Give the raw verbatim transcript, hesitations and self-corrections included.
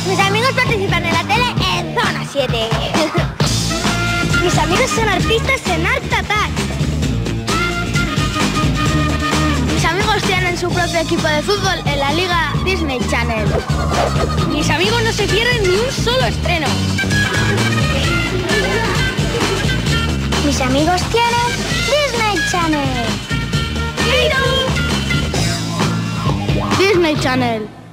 Mis amigos participan en la tele en Zona siete. Mis amigos son artistas en Art Attack. Mis amigos tienen su propio equipo de fútbol en la Liga Disney Channel. Mis amigos no se pierden ni un solo estreno. Mis amigos tienen Disney Channel. Disney Channel.